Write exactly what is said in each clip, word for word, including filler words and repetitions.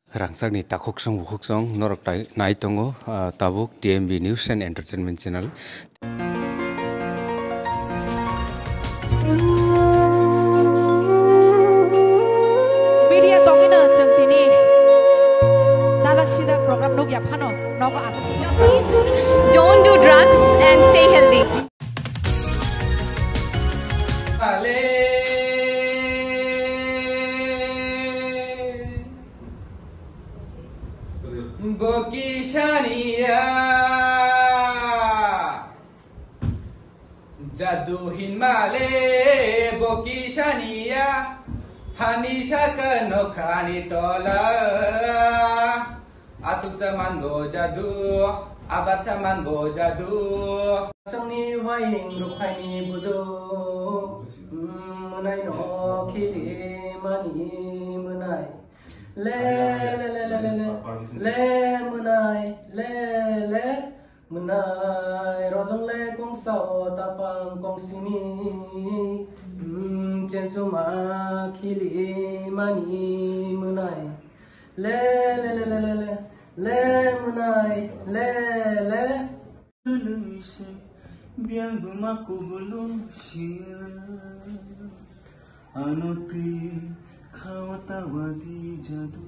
Rangsakni takoksong bukoksong norok nai tongo tabuk T M B News and Entertainment Channel. Media tongina jengtini dadak sida program nog ya phano nogo ajak. Please don't do drugs and stay healthy. Bokishania Jaduhin male Bokishania Hanisha kano khani tola Atuk saman go jadu Abar saman go jadu Sangni waing rukhani budo Munai no khili mani munai Le le le le le le munai le le munai rozong le kong sao tapang kong sini chen suma khili mani munai le le le le le le le munai le le biang bumaku belum sia anuti khawata wadi jadu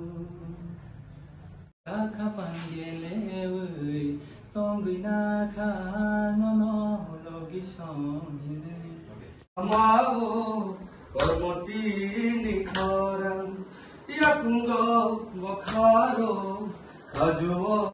akha pangele oi songi na kha no no logi songi amago kormoti nikharam yakungo bokharo khajuo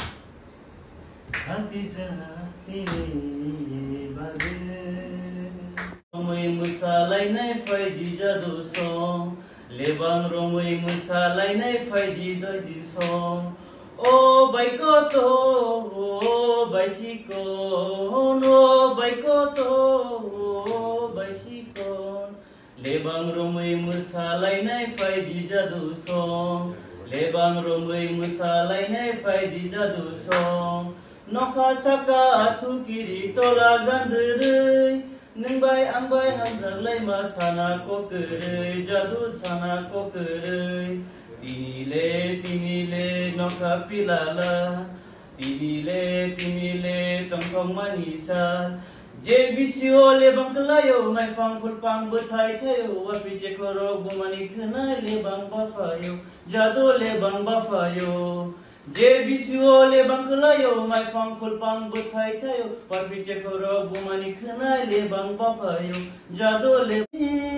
antija ini bage Romui musalai nai faidi jadu song Lebang romui musalai nai faidi jadu song Oh baikoto oh baisikon Oh baikoto oh baisikon Lebang romui musalai nai faidi jadu song Lebang romui musalai nai faidi jadu song Nokha saka athu kiri tola gandrei Ningbai angbai handralai masana kokerei jadu sana kokerei Tinile tinile nokha pilala Tinile tinile tongkong manisa Je bisio lebang kelayo ngai fang pulpang betai tayo Wapi cekoro bumani kenai lebang bafayo Jadu lebang bafayo Je bisio lebang kelayo mai fang pulpang betai tayo Wapi cekoro bumani kenai lebang bapayo Jado le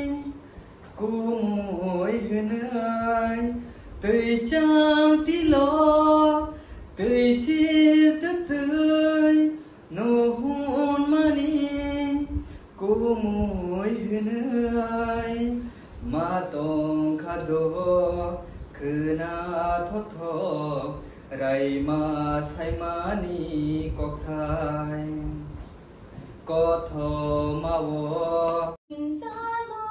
Kumoi henai Tui chang tilo Tui sir tutui Nuhun mani Kumoi henai Matong kado Kena totok Raima saimani kokthai Kotho mawo Inzalo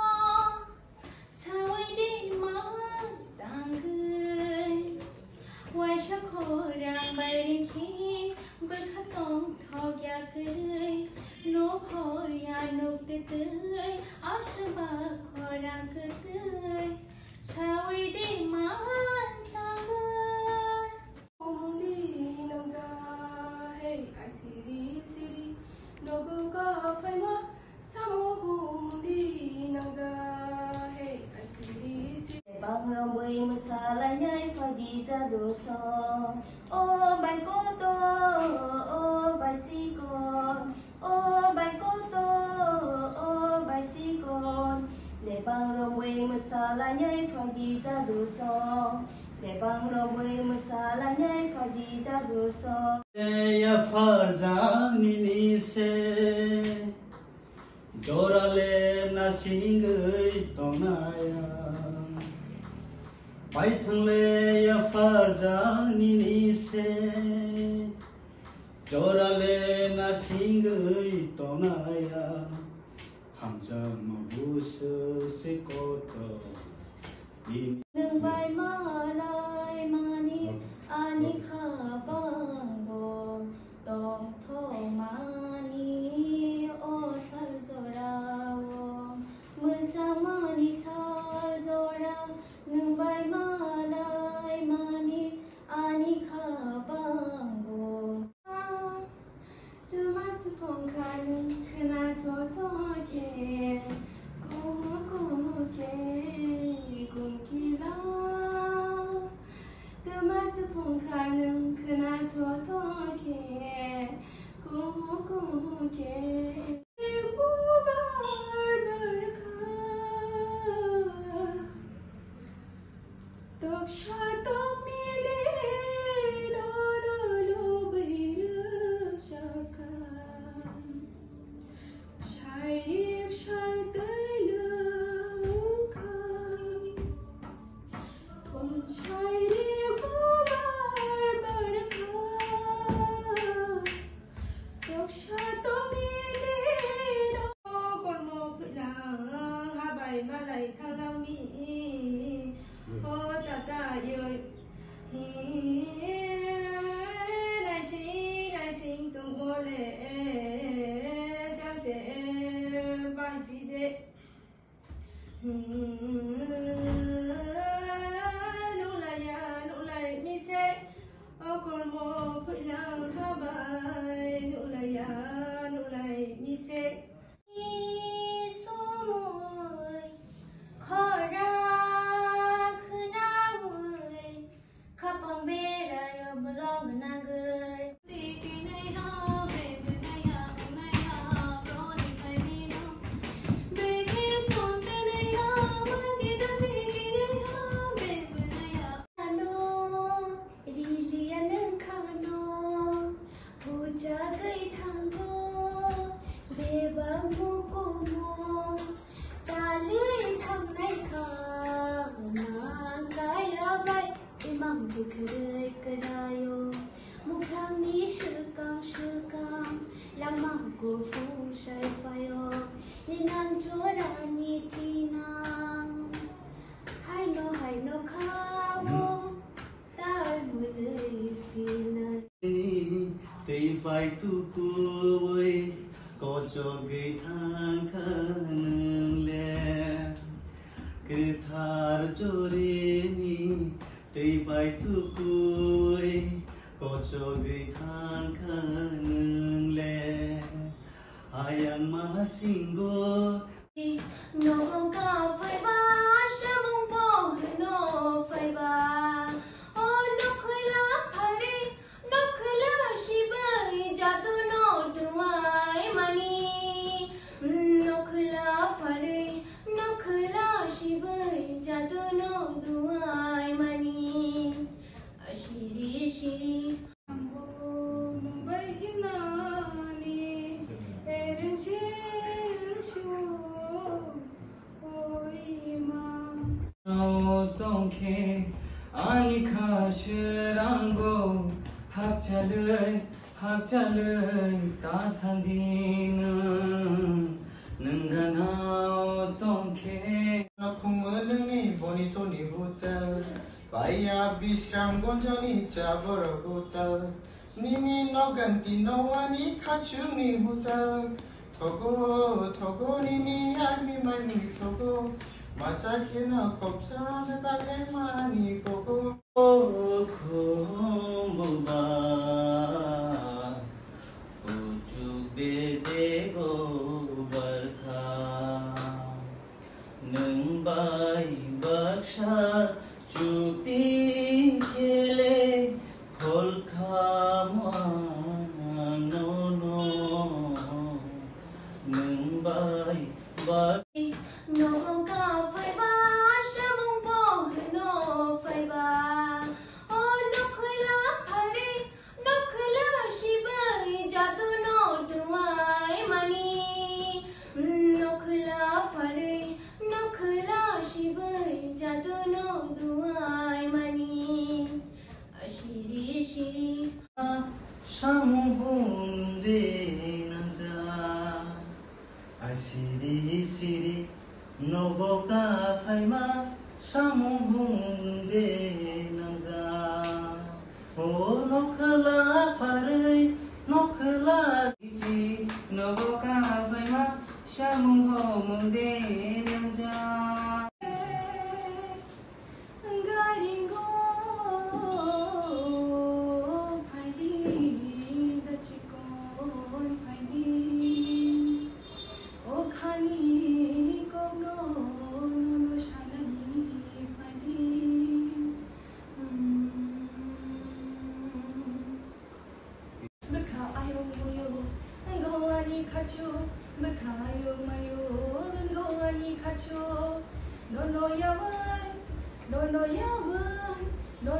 Sawai di mang tangai Wai shakorang bairiki Berkatong thog ya kai No khor ya nok te tai Ashba khorang ke tai Sawai di mang tangai Bang romui musalai nyai faji jadu song Oh bai koto oh bai sikon Oh bai koto oh bai sikon Le bang romui musalai nyai faji jadu song Le bang romui musalai nyai faji jadu song Ya farjang nini se Jorale na singai tonaya Bai thangle ya farjang nini se Jorale na singai tonaya Hamza mabus se koto Nung bai malai mani ani khabang bo Tong thong mani o sal jorao Musa mani sal jorao Nung bai malai Nini no ganti no wani kachuni hutal Togo togo nini ami mani togo Macha na kopsa me bale mani koko O kumbuba Uju bede go barka Nung bai baksha Jukti kele Kolka no no Nung bai baksha No ka phải ba sa mong bo no phải ba o no khla phare no khla shibai jatu no dumai mani no khla phare no khla shibai jatu no dumai mani ashiri shiri Samuhunde nanja Asiri siri Nogoka phaima Samuhunde nanja O nokhala pharai nokhala Iji Nogoka phaima Samuhunde nanja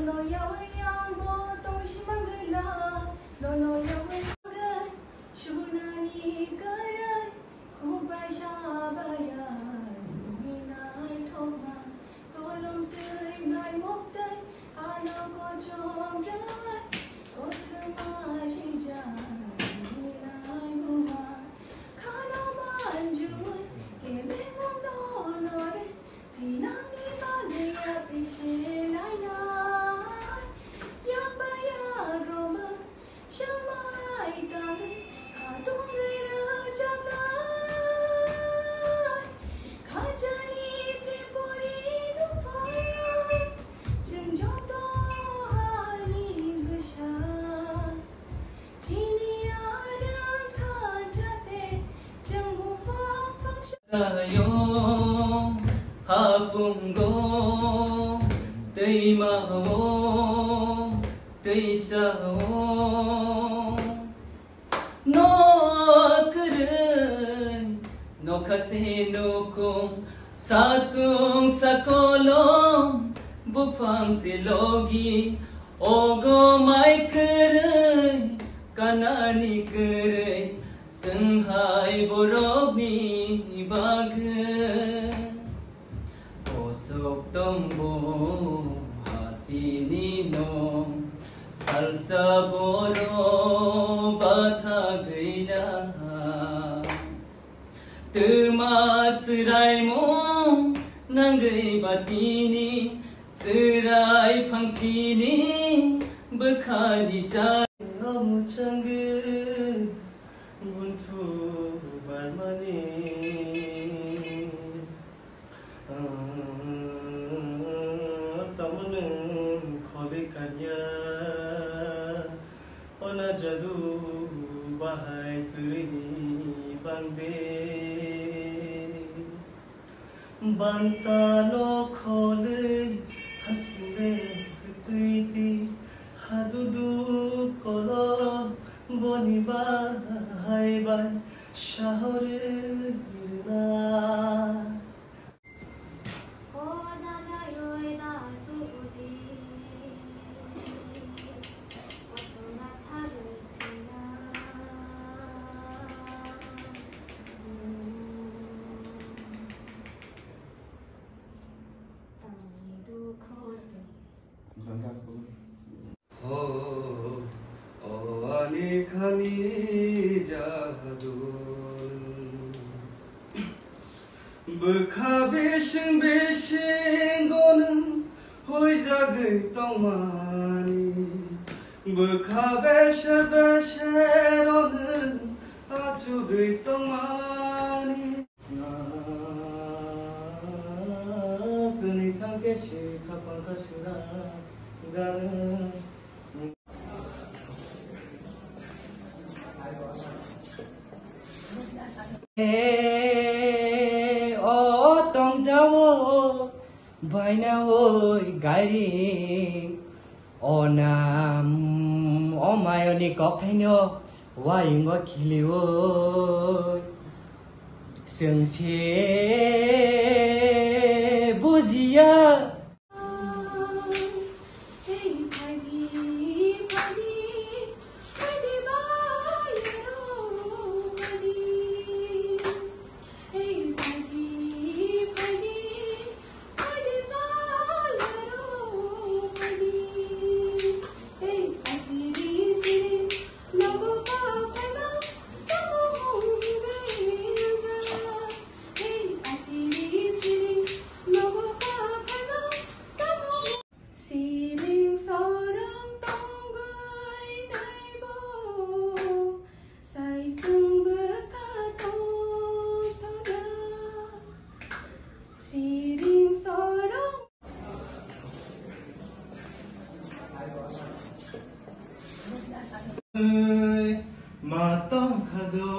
no yawe yang bo tong shimangla no no yawe ga shunani karai kubai shabaya ni nai thoma kolom tei nai mok tei ana ko chom rai ko thma shija ni nai guma khana manju ke me mong no no re tinang ni ma ne appreciate nai nai yang ba ya roma shamai ta le kha tung ge ra jam nai kha jani tripuri du fire jung jo to hari gusha chini ara tha jase jung bu fa yo hapungo tei ma wo tei sa wo no kren no khase no kum satung sakolom bufang silogi ogo mai kren kanani kren senghai borobni bagen osok tombo hasini nom salsa boro batha gaila tuma sirai mom nangai batini sirai phangsini bekhani cha amuchange buntu barmani tamunun khole kanya ona jadu bahai kurini bangde bantano khole hatle kutuiti hadudu kolo boniba hai bai shahore irna o na na yoi da tu di o to na tharu thina tami du khote ho o ani khani jadu bekha besing besing gonun hoi jagai tongmani bekha besher besher onun aju gai tongmani na kuni thangke she khapang khasura gan Hey, oh, tong jawo, baina oi gari, oh nam, oh mayoni kophenyo, waingo kiliwo, sengche bujia. hey padi padi padi ba yero padi hey padi padi padi sa yero padi hey asiri siri logo ka phana samo gaiza hey asiri siri logo ka phana samo siling sorang tonggai nai bo sai sung berkata tada siling sorang Matong khado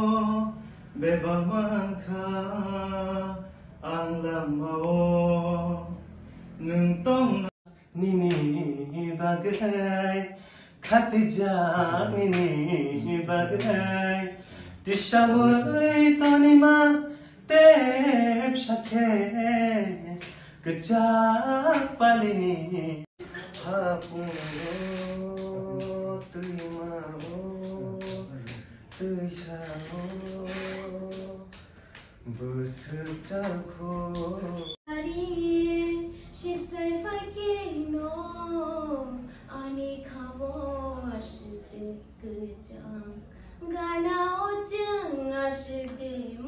bebaman kha ang lamao nung tong nini bagai khatijak nini bagai tishamui tonima tep shakhe kejak palini 하풍으로 뜨마로 뜨샤로 무습자고 Hari shipsai fakino ani khabo ashte kejang gana ojang ashte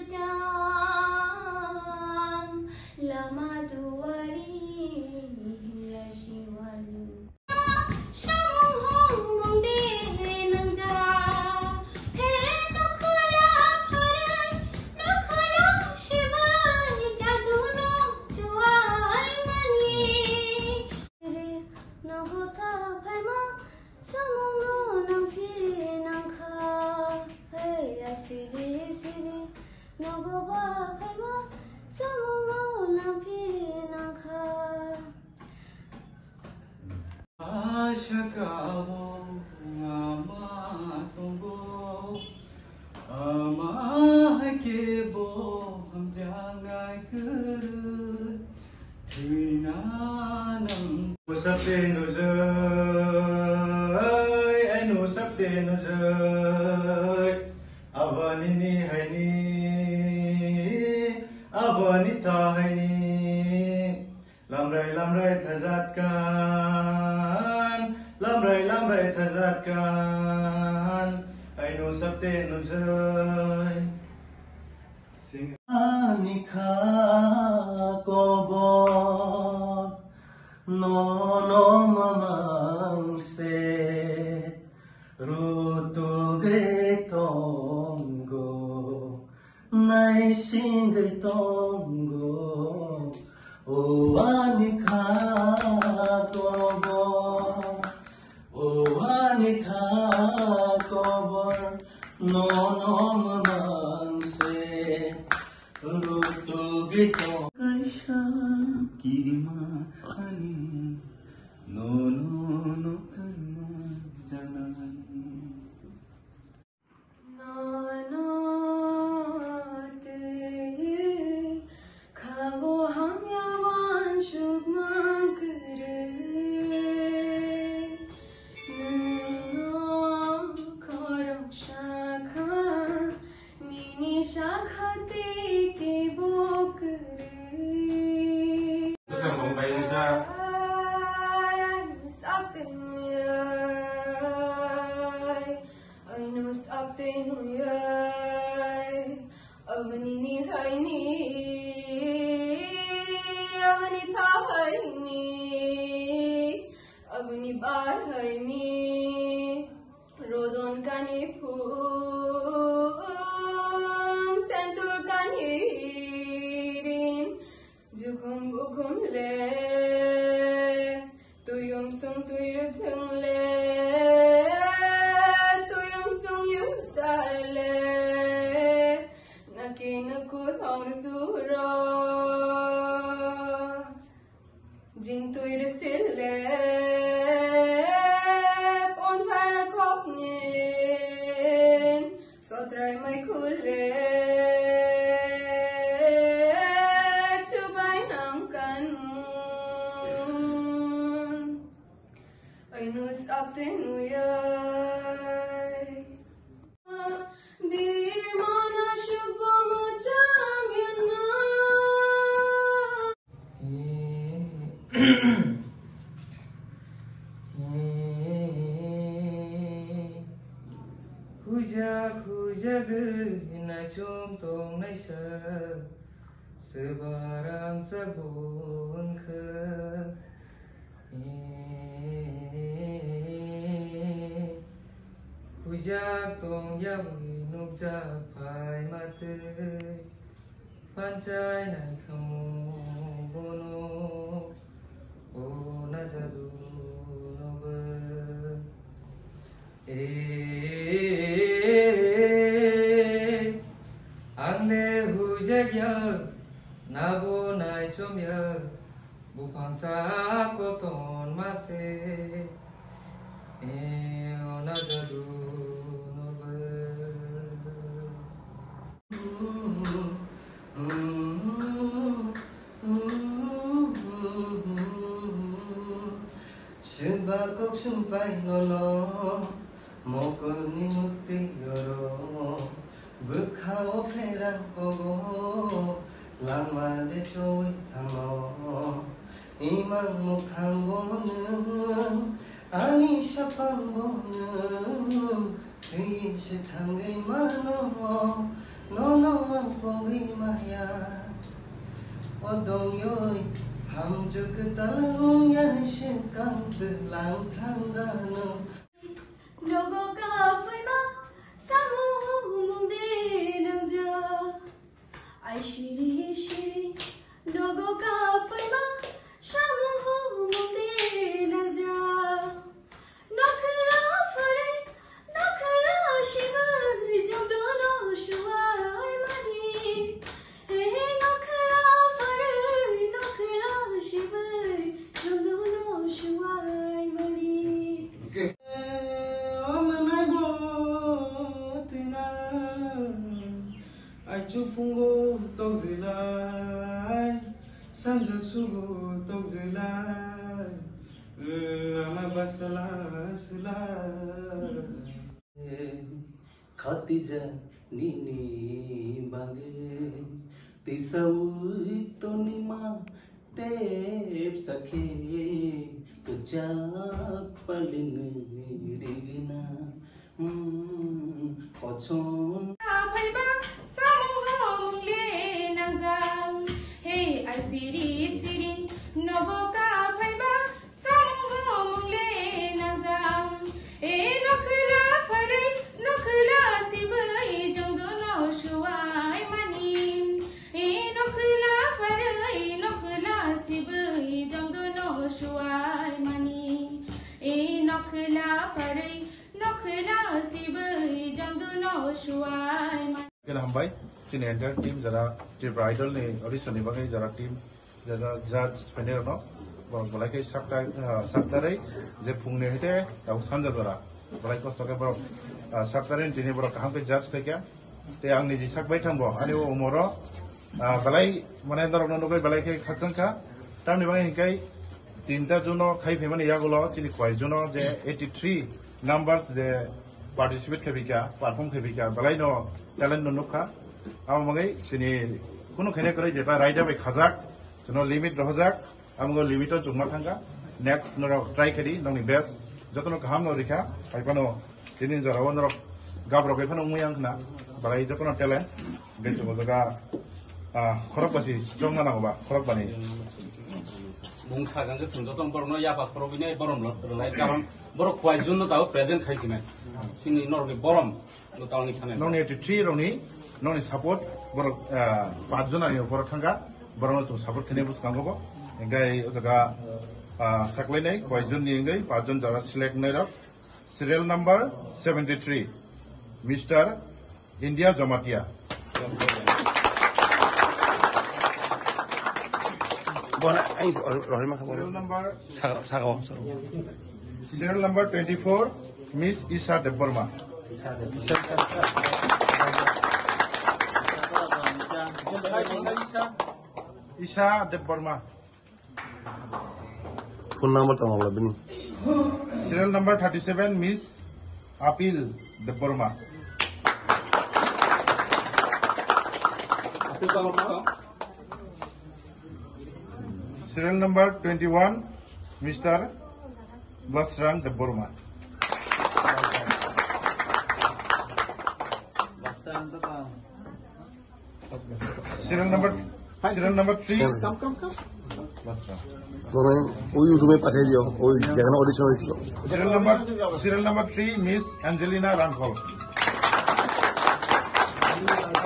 mejang lama duari yashiwalu shamong hong mong de nang ja he nakhala pharai nakhala shibai jadu no juai mani re no hota phaima samong no nang phi nang kha hey asiri siri no go ba phaima samong no nang phi nang kha 아샤가보 아마 동고 아마 할게보 함장할 그릇 드나는 무섭대 노저이 아이 노섭대 노저이 아바니니 하이니 아바니 타하이니 lamrai lamrai thazatkan lamrai lamrai thazatkan ainu sabte nuzai sing 아니카 고보 노노마망세 루뚜게 동고 나이싱글 동고 오아니카 고보 오아니카 고보 노노마망세 루뚜게 동 kaisha kirima ani no no no karma janani Avani haini, avani tha haini, avani bar haini, rodon kani phum, sentur kani rin, jukum bukum le, tuyum sung tuyur thung le, tuyum sung yu sale. Naku thong suro jing tuir sille pon thara khopnin sotrai mai khule chubai nam kan ainu sapte nuyai dir mana shubham jangna Khuja khuja gna chom tong nai sa sebarang sabun khe khuja tong yawi nuk ja phai ma te phan chai nai kham bono o na jadu no ba e ande hujagya nabo nai chomya bupangsa koton mase e ona jadu no ba Shubha kokshun pai no no Mokoni mukti yoro Bukhao pherang kogo Lama de choi thamo Imang mukhang bonum Ani shapang bonum Khi se thangai mano No no ang pogi maya Odong yoi Ham juk talong yan shin kang tu lang thang da no Nogo ka phai ma samu mong de nang ja ai shiri shiri Nogo ka phai ma samu mong de nang ja Nokla phare nokla shiva jam do no shuai mani he nokla phare nokla shiva jam do no shuai mani Fungo tog zilai sanja sugo tog zilai ama basala sulai Khatija nini bange tisau tonima tep sakhe tuja palin rigna kochon Hey, I see siri nogo ka phaiba samu mungle nazam e nokla phare nokla sibai jongdo no shuai mani e nokla phare nokla sibai jongdo no shuai mani e nokla phare nokla sibai jongdo no shuai mani Kena hambai sini enter team jara team bridal ni audition ni bagai jara team jara judge panel no bang balai ke sakta sakta rei je phung ne hete tau sanja jara balai ko stoke bro sakta ren tini bro kaham ke judge te kya te ang ni ji sak bai thang bo ani o umoro balai mane ndar no no balai ke khachang kha tam ni bagai kai tinta juno khai phemani yagulo chini khoi juno je eighty-three numbers je participate khebika perform khebika balai no talent no nokha amagai sini kuno khene kore jeta raida bai khajak jono limit rohajak amgo limito jungma thanga next no try khari nongni best jotono kaham no rikha paipano tinin jara wonro gabro ke phano muyang khna balai jotono talent be jogo jaga a khorok basi jongna na ba khorok bani bungsa gang ke sungjoton borno ya ba probine borom lo lai karam boro khwai jun no taw present khaisime sini norni borom no taw ni khane nongni eighty-three roni nongni support boro পাঁচ জন ani boro thanga boro no support khane bus kango bo engai jaga saklai nai khwai jun ni engai পাঁচ জন jara select nai rok serial number seventy-three Mister India Jamatia Bona ai rohir ma serial number sagao serial number twenty-four Miss Isha Deborma Isha Deborma phone number tamo la bini serial number thirty-seven Miss Apil Deborma serial number twenty-one Mister Basrang Deborma serial number serial number three come come come Basrang Romen oi YouTube পাঠিয়ে দিও ওই যেখানে অডিশন হয়েছিল serial number serial number three Miss Angelina Rankhol